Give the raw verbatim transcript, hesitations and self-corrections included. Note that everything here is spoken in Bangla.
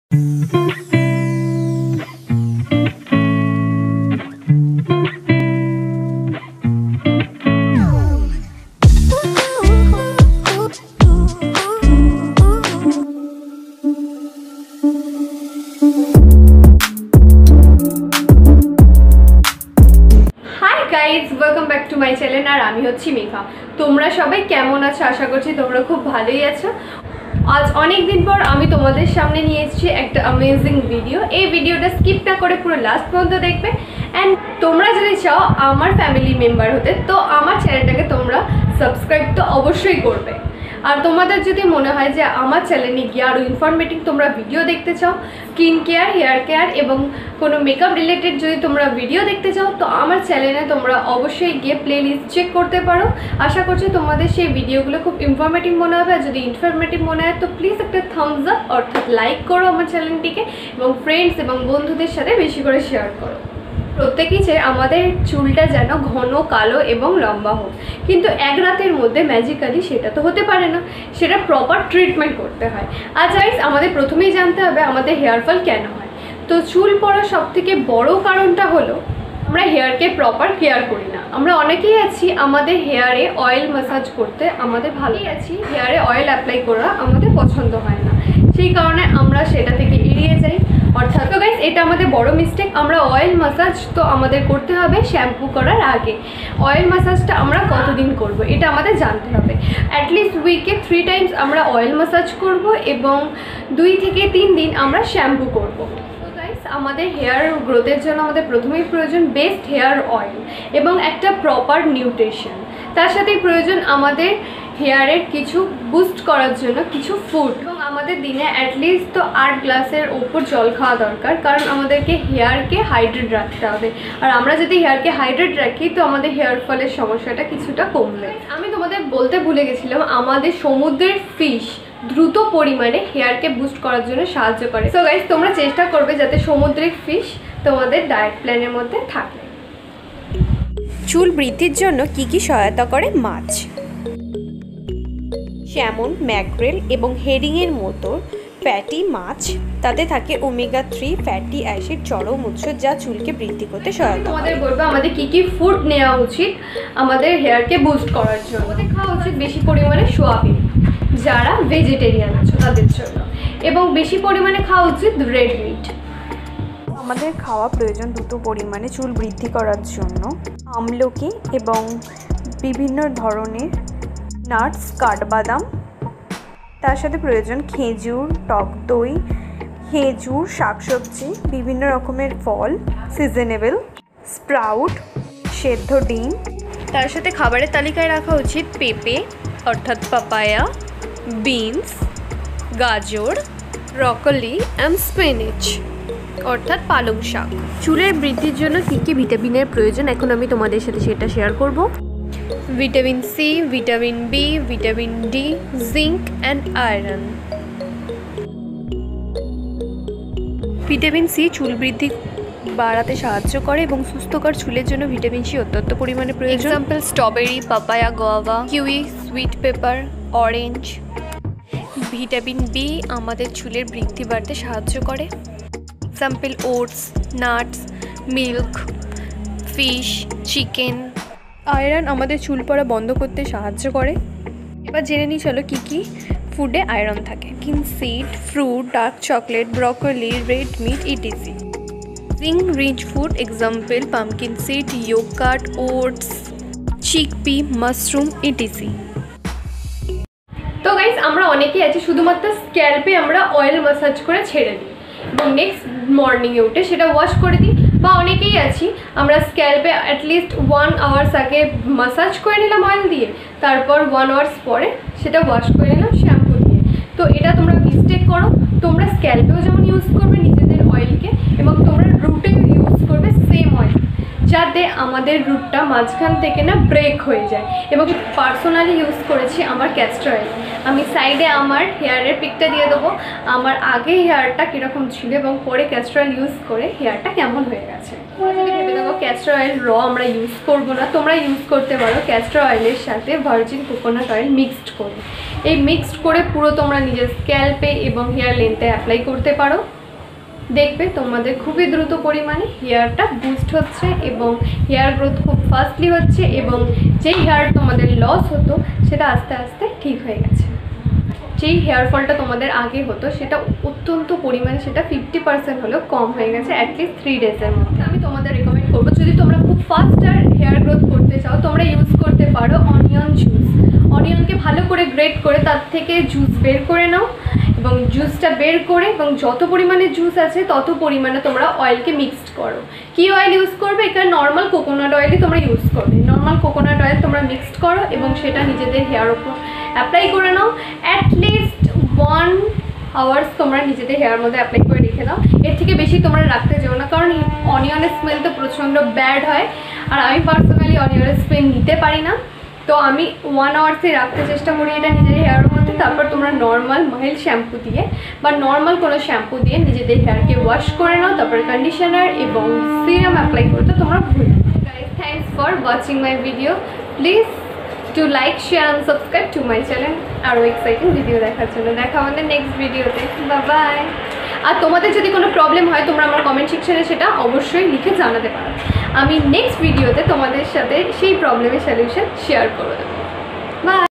Welcome back to my channel और आमी होच्छी मेघा। तोमरा सबाई केमन आछो? आशा करछि तोमरा खूब भालोई आछो। आज अनेक दिन पर आमी तोमादेर सामने निये एसेछि एकटा अमेजिंग भिडियो। এই ভিডিওটা স্কিপ না করে পুরো লাস্ট পর্যন্ত দেখবে এন্ড তোমরা যদি চাও আমার ফ্যামিলি মেম্বার হতে তো আমার চ্যানেলটাকে তোমরা সাবস্ক্রাইব তো অবশ্যই করবে। আর তোমাদের যদি মনে হয় যে আমার চ্যানেলে গিয়ে আরও ইনফরমেটিভ তোমরা ভিডিও দেখতে চাও, স্কিন কেয়ার, হেয়ার কেয়ার এবং কোনো মেকআপ রিলেটেড যদি তোমরা ভিডিও দেখতে চাও তো আমার চ্যানেলে তোমরা অবশ্যই গিয়ে প্লেলিস্ট চেক করতে পারো। আশা করছি তোমাদের সেই ভিডিওগুলো খুব ইনফরমেটিভ মনে হবে। আর যদি ইনফরমেটিভ মনে হয় তো প্লিজ একটা থামস আপ অর্থাৎ লাইক করো আমার চ্যানেলটিকে এবং ফ্রেন্ডস এবং বন্ধুদের সাথে বেশি করে শেয়ার করো। প্রত্যেকেই চাই আমাদের চুলটা যেন ঘন কালো এবং লম্বা হোক, কিন্তু এক রাতের মধ্যে ম্যাজিক্যালি সেটা তো হতে পারে না, সেটা প্রপার ট্রিটমেন্ট করতে হয়। আজ গাইস আমাদের প্রথমেই জানতে হবে আমাদের হেয়ার ফল কেন হয়। তো চুল পড়ার সবথেকে বড় কারণটা হলো আমরা হেয়ারকে প্রপার কেয়ার করি না। আমরা অনেকেই আছি আমাদের হেয়ারে অয়েল ম্যাসাজ করতে আমাদের ভালোই আছি, হেয়ারে অয়েল অ্যাপ্লাই করা আমাদের পছন্দ হয় না, সেই কারণে আমরা সেটা থেকে এড়িয়ে যাই। অর্থাৎ তো গাইস এটা আমাদের বড় মিস্টেক। আমরা অয়েল ম্যাসাজ তো আমাদের করতে হবে শ্যাম্পু করার আগে। অয়েল ম্যাসাজটা আমরা কতদিন করব এটা আমাদের জানতে হবে। অ্যাটলিস্ট উইকে থ্রি টাইমস আমরা অয়েল ম্যাসাজ করব এবং দুই থেকে তিন দিন আমরা শ্যাম্পু করব। আমাদের হেয়ার গ্রোথের জন্য আমাদের প্রথমেই প্রয়োজন বেস্ট হেয়ার অয়েল এবং একটা প্রপার নিউট্রিশন। তার সাথেই প্রয়োজন আমাদের হেয়ারের কিছু বুস্ট করার জন্য কিছু ফুড এবং আমাদের দিনে অ্যাটলিস্ট তো আট গ্লাসের ওপর জল খাওয়া দরকার, কারণ আমাদেরকে হেয়ারকে হাইড্রেট রাখতে হবে। আর আমরা যদি হেয়ারকে হাইড্রেট রাখি তো আমাদের হেয়ার ফলের সমস্যাটা কিছুটা কমবে। আমি তোমাদের বলতে ভুলে গেছিলাম আমাদের সমুদ্রের ফিশ দ্রুত পরিমাণে হেয়ারকে বুস্ট করার জন্য সাহায্য করে। সো গাইস তোমরা চেষ্টা করবে যাতে সমুদ্রের ফিশ তোমাদের ডায়েট প্ল্যানের মধ্যে থাকে। চুল বৃদ্ধির জন্য কি কি সহায়তা করে মাছ? স্যামন, ম্যাকরেল এবং হেরিংয়ের মতো ফ্যাটি মাছ, তাতে থাকে ওমেগা থ্রি ফ্যাটি অ্যাসিড চরম উৎস যা চুলকে বৃদ্ধি করতে সহায়তা করে। আমাদের বলবো আমাদের কি কি ফুড নেওয়া উচিত আমাদের হেয়ারকে বুস্ট করার জন্য। আমাদের খাওয়া উচিত বেশি পরিমাণে সোয়াবিন যারা ভেজিটেরিয়ান আছে তাদের জন্য, এবং বেশি পরিমাণে খাওয়া উচিত রেড মিট। আমাদের খাওয়া প্রয়োজন দ্রুত পরিমাণে চুল বৃদ্ধি করার জন্য আমলকি এবং বিভিন্ন ধরনের নাটস, কাঠবাদাম, তার সাথে প্রয়োজন খেজুর, টক দই, খেজুর, শাকসবজি, বিভিন্ন রকমের ফল, সিজনেবল, স্প্রাউট, সেদ্ধ ডিম। তার সাথে খাবারের তালিকায় রাখা উচিত পেঁপে অর্থাৎ পাপায়া, বিনস, গাজর, ব্রকলি অ্যান্ড স্পিনাচ অর্থাৎ পালং শাক। চুলের বৃদ্ধির জন্য কী কী ভিটামিনের প্রয়োজন এখন আমি তোমাদের সাথে সেটা শেয়ার করব। Vitamin C, vitamin B, vitamin D, zinc and iron. Vitamin C চুল বৃদ্ধি বাড়াতে সাহায্য করে এবং সুস্থকর চুলের জন্য ভিটামিন সি অত্যন্ত পরিমাণে প্রয়োজন। Example strawberry, papaya, guava, kiwi, sweet pepper, orange. Vitamin B আমাদের চুলের বৃদ্ধি বাড়তে সাহায্য করে। Example oats, nuts, milk, fish, chicken. Iron আমাদের চুল পড়া বন্ধ করতে সাহায্য করে। এবার জেনে নিই চলো কী কী ফুডে আয়রন থাকে। কিন seed, fruit, dark chocolate, broccoli, red meat ETC. Zinc rich food example pumpkin seed, yogurt, oats, chickpea, mushroom ETC. তো গাইস আমরা অনেকেই আছি শুধুমাত্র স্ক্যাল্পে আমরা অয়েল ম্যাসাজ করে ছেড়ে দিই এবং নেক্সট মর্নিংয়ে উঠে সেটা ওয়াশ করে দিই, বা অনেকেই আছি আমরা স্ক্যাল্পে অ্যাটলিস্ট ওয়ান আওয়ার্স আগে ম্যাসাজ করে নিলাম অয়েল দিয়ে, তারপর ওয়ান আওয়ার্স পরে সেটা ওয়াশ করে নিলাম শ্যাম্পু দিয়ে। তো এটা তোমরা মিস্টেক করো। তোমরা স্ক্যাল্পেও যেমন ইউজ করবে নিজেদের অয়েলকে এবং তোমরা রুটেও ইউজ করবে সেম অয়েল, যাতে আমাদের রুটটা মাঝখান থেকে না ব্রেক হয়ে যায়। এবং পার্সোনালি ইউজ করেছি আমার ক্যাস্টর অয়েল। আমি সাইডে আমার হেয়ারের পিকটা দিয়ে দেবো আমার আগে হেয়ারটা কীরকম ছিল এবং পরে ক্যাস্টর অয়েল ইউজ করে হেয়ারটা কেমন হয়ে গেছে। তোমরা যদি ভেবে দেখো ক্যাস্টর অয়েল র আমরা ইউজ করবো না, তোমরা ইউজ করতে পারো ক্যাস্টর অয়েলের সাথে ভার্জিন কোকোনাট অয়েল মিক্সড করে। এই মিক্সড করে পুরো তোমরা নিজের স্ক্যাল্পে এবং হেয়ার লেন্থে অ্যাপ্লাই করতে পারো। দেখবে তোমাদের খুবই দ্রুত পরিমাণে হেয়ারটা বুস্ট হচ্ছে এবং হেয়ার গ্রোথ খুব ফাস্টলি হচ্ছে এবং যেই হেয়ার তোমাদের লস হতো সেটা আস্তে আস্তে ঠিক হয়ে গেছে। যেই হেয়ার ফলটা তোমাদের আগে হতো সেটা অত্যন্ত পরিমাণে সেটা ফিফটি পার্সেন্ট হলেও কম হয়ে গেছে অ্যাটলিস্ট থ্রি ডেজের মধ্যে। আমি তোমাদের রেকমেন্ড করবো যদি তোমরা খুব ফাস্ট আর হেয়ার গ্রোথ করতে চাও তোমরা ইউজ করতে পারো অনিয়ন জুস। অনিয়নকে ভালো করে গ্রেট করে তার থেকে জুস বের করে নাও এবং জুসটা বের করে এবং যত পরিমাণে জুস আছে তত পরিমাণে তোমরা অয়েলকে মিক্সড করো। কী অয়েল ইউজ করবে? এখানে নর্মাল কোকোনাট অয়েলই তোমরা ইউজ করবে। নর্মাল কোকোনাট অয়েল তোমরা মিক্সড করো এবং সেটা নিজেদের হেয়ার ওপর অ্যাপ্লাই করে নাও। অ্যাটলিস্ট ওয়ান আওয়ার্স তোমরা নিজেদের হেয়ার মধ্যে অ্যাপ্লাই করে রেখে দাও। এর থেকে বেশি তোমরা রাখতে যাও না, কারণ অনিয়নের স্মেল তো প্রচণ্ড ব্যাড হয় আর আমি পার্সোনালি অনিয়নের স্মেল নিতে পারি না। তো আমি ওয়ান আওয়ার্সে রাখতে চেষ্টা করি এটা নিজেদের হেয়ারের মধ্যে। তারপর তোমরা নর্মাল মাইল্ড শ্যাম্পু দিয়ে বা নর্মাল কোনো শ্যাম্পু দিয়ে নিজেদের হেয়ারকে ওয়াশ করে নাও। তারপর কন্ডিশনার এবং সিরাম অ্যাপ্লাই করতে তোমরা ভুল না। Guys, thanks for watching my video. Please to like, share and subscribe to my channel আরও এক্সাইটিং ভিডিও দেখার জন্য। দেখা আমাদের নেক্সট ভিডিওতে। Bye bye. আর তোমাদের যদি কোনো প্রবলেম হয় তোমরা আমার কমেন্ট সেকশনে সেটা অবশ্যই লিখে জানাতে পারো। আমি নেক্সট ভিডিওতে তোমাদের সাথে সেই প্রবলেমের সলিউশন শেয়ার করে দেবো। বাই।